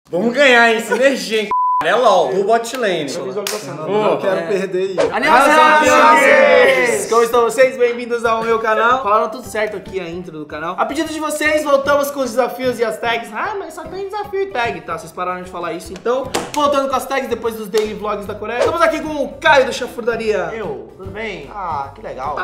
Vamos ganhar, hein? Sinergia, hein? É LOL, o bot lane. Não quero perder isso. Como estão vocês? Bem-vindos ao meu canal. Falaram tudo certo aqui, a intro do canal. A pedido de vocês, voltamos com os desafios e as tags. Ah, mas só tem desafio e tag, tá? Vocês pararam de falar isso, então voltando com as tags depois dos daily vlogs da Coreia. Estamos aqui com o Caio do Chafurdaria. Tudo bem? Ah, que legal.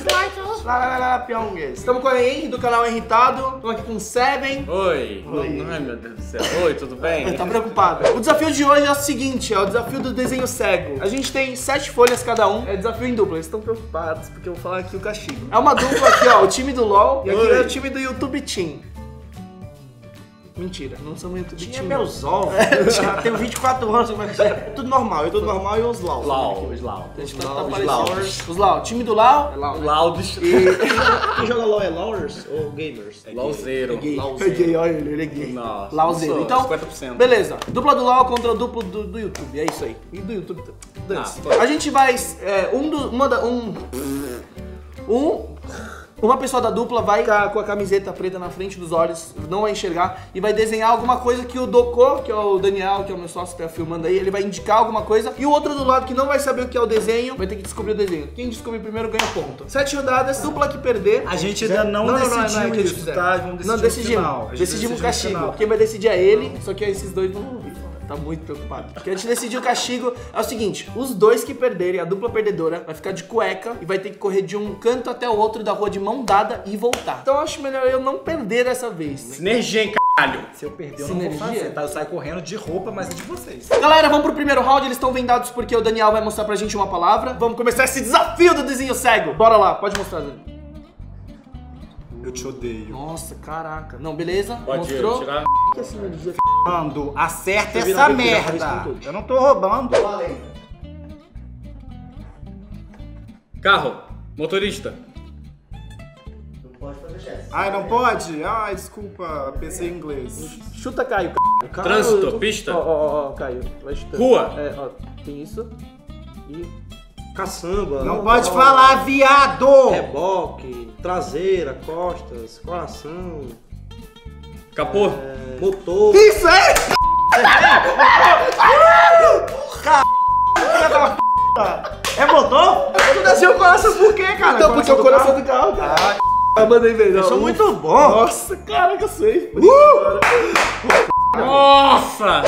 Estamos com a Henry do canal Irritado. Estamos aqui com o Seven. Oi. Ai, meu Deus do céu. Oi, tudo bem? Tá preocupado. O desafio de hoje é o seguinte, é o desafio do desenho cego. A gente tem 7 folhas cada um, é desafio em dupla. Eles estão preocupados porque eu vou falar aqui o castigo. É uma dupla aqui, ó, o time do LoL e aqui é o time do YouTube Team. Mentira, não somos YouTube Team. Tinha meus ovos. Eu tenho 24 anos, mas é tudo normal. Eu tô normal e os Lau. Os Lau. Os Lau, time do Lau. Laudes. Quem joga LoL é Lowers ou Gamers? Lauzeiro. É gay, olha ele é gay. Nossa, Lauzeiro. Então, 50%. beleza. Dupla do LoL contra o duplo do YouTube, é isso aí. E do YouTube dance. A gente vai, uma pessoa da dupla vai ficar com a camiseta preta na frente dos olhos, não vai enxergar, e vai desenhar alguma coisa que o Doko, que é o Daniel, que é o meu sócio que tá filmando aí, ele vai indicar alguma coisa, e o outro do lado que não vai saber o que é o desenho, vai ter que descobrir o desenho. Quem descobrir primeiro ganha ponto. 7 rodadas, dupla que perder. A gente ainda não decidiu isso, tá? Vamos decidir Não, decidimos. Decidimos o castigo. Quem vai decidir é ele, só que esses dois não vão ouvir. Tá muito preocupado. Porque a gente decidiu o castigo é o seguinte: os dois que perderem, a dupla perdedora, vai ficar de cueca e vai ter que correr de um canto até o outro da rua de mão dada e voltar. Então eu acho melhor eu não perder dessa vez. Sinergia, hein, caralho. Se eu perder, eu não vou fazer, tá? Eu saio correndo de roupa, mas é de vocês. Galera, vamos pro primeiro round. Eles estão vendados porque o Daniel vai mostrar pra gente uma palavra. Vamos começar esse desafio do desenho cego. Bora lá, pode mostrar, Daniel. Eu te odeio. Nossa, caraca. Não, beleza. Pode Mostrou. tirar. Que sinergia. Mando, acerta essa merda. Eu não tô roubando. Carro. Motorista. Ai, não pode? Ai, desculpa, pensei em inglês. Chuta, Caio. Trânsito, pista. Ó, Caio. Vai chutando. Rua. É, ó, tem isso. E... Caçamba. Não pode falar, viado! Reboque, traseira, costas, coração, Capô. motor. Isso é! É motor? Tu desceu o coração por quê, cara? Então, porque é o coração do carro, cara. Mandei ver. Eu sou muito bom. Nossa, caraca, eu sei. Nossa!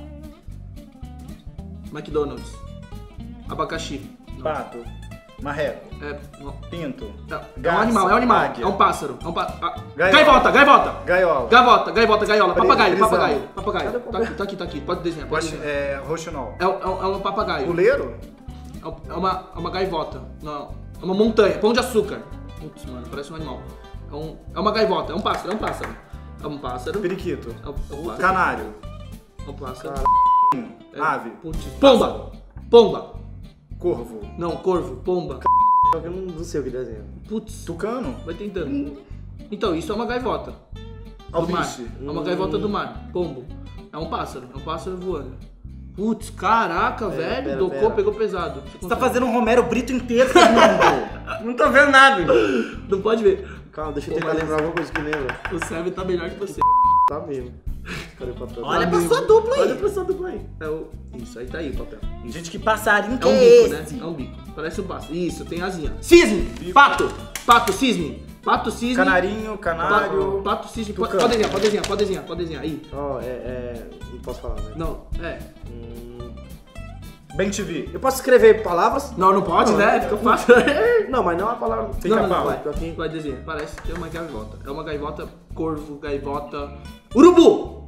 McDonald's. Abacaxi. Pato, marreco, Não. pinto, É um animal, águia. É um pássaro. Gaiola. Gaivota, gaiola. Papagaio. Prisão. Papagaio. Tá aqui. Pode desenhar, pode desenhar. Roxinol. É um papagaio. Puleiro? É uma gaivota. Não, é uma montanha. Pão de açúcar. Putz, mano, parece um animal. É uma gaivota, é um pássaro. É um pássaro. Periquito. É um pássaro. Canário. É um pássaro. Ave. Putz. Pomba. Corvo. Não, corvo. Pomba. Eu não sei o que desenha. Putz. Tucano. Vai tentando. Então, isso é uma gaivota. Do mar. Albiche. É uma gaivota do mar. Pombo. É um pássaro voando. Putz, caraca, velho. Docou, pegou pesado. Você tá fazendo um Romero Brito inteiro, Fernando. Não tô vendo nada. Não pode ver. Calma, deixa eu tentar lembrar alguma coisa que lembra. O Sérgio tá melhor que você. Tá mesmo. Cadê o papel? Olha pra sua dupla aí. Olha pra sua dupla aí. Isso, aí tá aí o papel. Gente, que passarinho que É um é bico, esse? né? É um bico. Parece um pássaro. Isso, tem asinha. Cisne! Pato, cisne. Pato, cisne. Canarinho, canário. Pato, cisne. Pode Tucano. desenhar. Aí. Ó, não posso falar, né? Não, Bem TV. Eu posso escrever palavras? Não pode, né? Fica fácil. Não, mas não é uma palavra. Não, vai desenhar. Parece que é uma gaivota. É uma gaivota, corvo, gaivota. Urubu!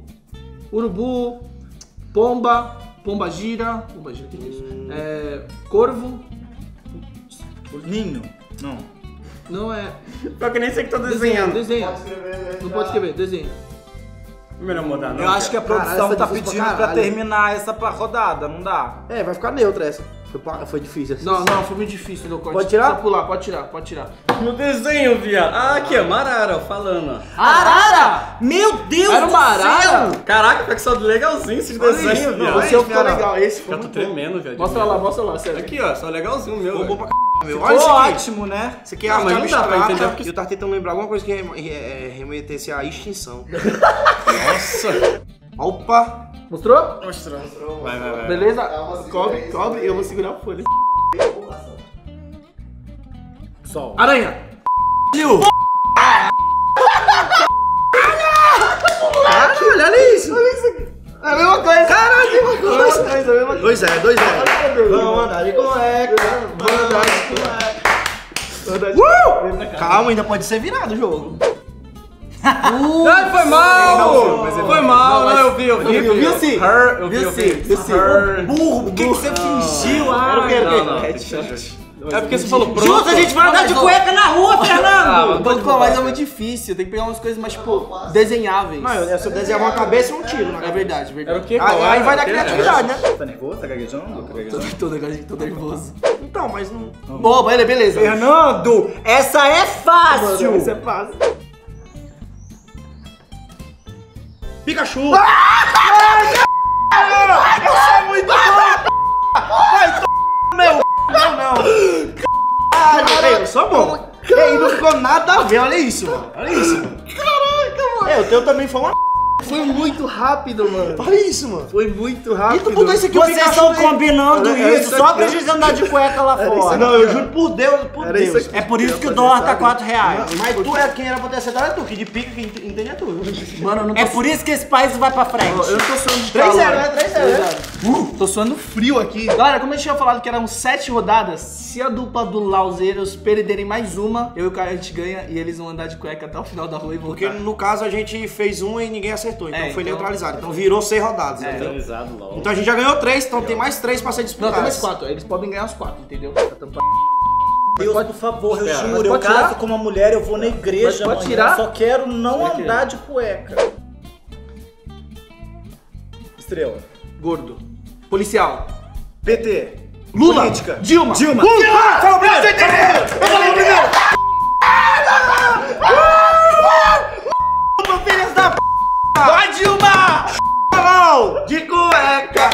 Pomba gira. Pomba gira, o que é isso? Corvo. Ninho. Não. Não é. Só que nem sei que tô desenhando. Desenha. Não pode escrever, desenha. Melhor mudar, não. Eu acho que a produção essa tá é difícil pedindo pra pra caralho. terminar essa rodada, não dá? Vai ficar neutra essa. Foi difícil essa. Não, foi muito difícil, meu corte. Pode tirar? Precisa pular, pode tirar. No desenho, viado. Ah, aqui, ó. Marara, ó, falando, ó. Arara! Meu Deus Era uma arara? Caraca, fica só legalzinho esses desenhos, não, viado. O seu ficou legal, esse ficou Eu tô muito bom. tremendo, viado. Mostra lá, sério. Aqui, ó, só legalzinho meu. Ficou bom velho. pra meu. Ficou Olha isso aqui. ótimo, né? Isso aqui é Ah, arte mas não dá pra abstrata. entender porque- Eu tava tentando lembrar alguma coisa que remetesse à extinção. Nossa. Opa! Mostrou? Mostrou. Vai. Beleza? Cobre, eu vou segurar a folha. Sol. Aranha. Caralho, olha isso. É a mesma coisa. Caralho, é a mesma coisa. É a mesma coisa. 2-0. Vamos andar de cueca. Calma, ainda pode ser virado o jogo. Ai, foi mal! Foi mal, não, eu vi. Viu sim? Eu vi sim. Burro, por que você fingiu? Não. É porque você falou pronto. Juntos a gente vai andar de cueca na rua, Fernando! Mas é muito difícil, tem que pegar umas coisas mais, tipo, desenháveis. Não, se eu desenhar uma cabeça, eu não tiro, né? É verdade. Era o quê? Aí vai dar criatividade, né? Tá nervoso? Tá gaguejando? Tô nervoso. Então, mas não... Bom, beleza. Fernando, essa é fácil! Isso é fácil. Pikachu! Eu sou muito bom! Não! Caralho, eu sou bom! E aí, não ficou nada a ver, olha isso, mano. Caraca, mano! O teu também foi uma... Foi muito rápido, mano. Olha isso, mano. Foi muito E rápido. tu botou isso aqui, Vocês estão combinando isso só pra aqui, gente andar de cueca lá fora. Não, eu juro por Deus, Era isso aqui. É por isso que o dólar tá R$4. Mas tu é quem era pra ter acertado, é tu, que de pica quem entende é tu. Mano, eu não tô... É por isso que esse país vai pra frente. Eu não tô suando de 3-0, calor. né? 3-0. Tô suando frio aqui. Galera, como a gente tinha falado que eram 7 rodadas, se a dupla do Lauzeiros perderem mais uma, eu e o Caio a gente ganha e eles vão andar de cueca até o final da rua e voltar. Porque no caso a gente fez um e ninguém acertou, então foi então- neutralizado. Então virou 6 rodadas, entendeu? Organizado, LOL. Então a gente já ganhou 3, então tem mais 3 pra ser Não, disputados. tem mais 4. Eles podem ganhar os 4, entendeu? Deus, por favor, eu Espera, juro, mas eu pode caso tirar? com uma mulher, eu vou na igreja, Mas pode amanhã, tirar? eu só quero não Pode tirar. andar de cueca. Estrela. Gordo. Policial. PT. Lula. Política. Dilma. Fala o primeiro! Eu falei o primeiro! Filhas da p! Vai, Dilma! Não! De cueca!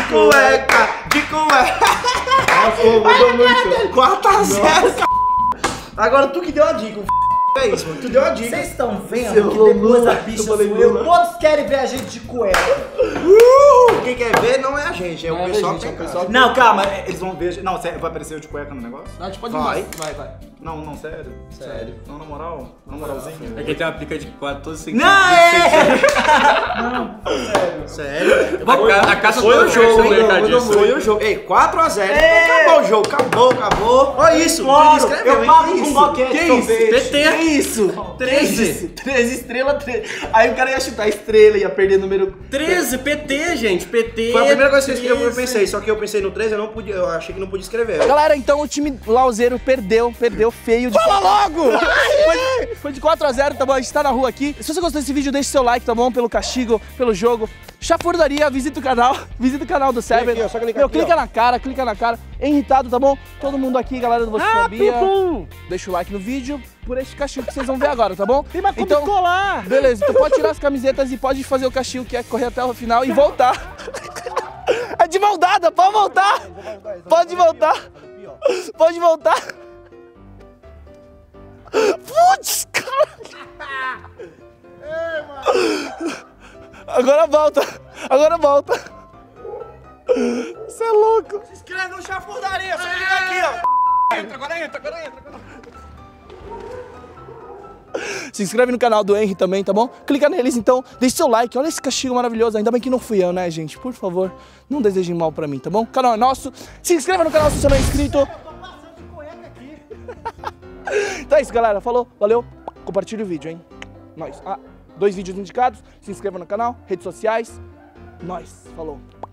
Mudou muito. 4-0! Agora tu que deu a dica, é isso, mano. Tu deu a dica. Vocês estão vendo Seu que depois Lula, a bicha eu sou falei eu, Lula. todos querem ver a gente de cueca. Quem quer ver não é a gente, é o pessoal que tem pessoal. Não, calma, eles vão ver. Não, sério, vai aparecer eu de cueca no negócio? Não, a gente pode Vai. ir. Vai. Não, sério. Sério. Não, na moral. Na moralzinha. É que tem uma pica de 4 todos seguidos. Não, Sério? A caça foi o jogo, Foi o jogo. Ei, 4-0. Acabou o jogo, acabou. Olha isso, Claro, tu escreveu, eu hein? pago Que com isso? boquete, Que seu isso? beijo. PT. Que isso? 13. 13 estrela, 13. Aí o cara ia chutar a estrela, ia perder número... 13, PT, gente. PT. Foi a primeira coisa que eu escrevi, eu 13. pensei. Só que eu pensei no 13, eu achei que não podia escrever. Galera, então o time Lauzeiro perdeu feio. Fala logo! Foi de 4-0, tá bom? A gente tá na rua aqui. Se você gostou desse vídeo, deixe seu like, tá bom? Pelo castigo, pelo jogo. Chafurdaria, visita o canal do Seven. aqui, ó, só clicar aqui, clica na cara. Irritado, tá bom? Todo mundo aqui, galera do Você Sabia. Deixa o like no vídeo por este castigo que vocês vão ver agora, tá bom? Então, colar! Beleza, então pode tirar as camisetas e pode fazer o castigo, que é correr até o final e voltar. É de mão dada, pode voltar! Pode voltar! Pode voltar! Putz, cara! Agora volta! Você é louco! Se inscreve no Chafurdaria, só clicar aqui, ó. Entra. Se inscreve no canal do Henry também, tá bom? Clica neles então, deixe seu like, olha esse castigo maravilhoso. Ainda bem que não fui eu, né, gente? Por favor, não desejem mal pra mim, tá bom? O canal é nosso. Se inscreva no canal se você não é inscrito. Então é isso, galera. Falou, valeu. Compartilha o vídeo, hein? Nós. 2 vídeos indicados. Se inscreva no canal, redes sociais. Nós. Falou.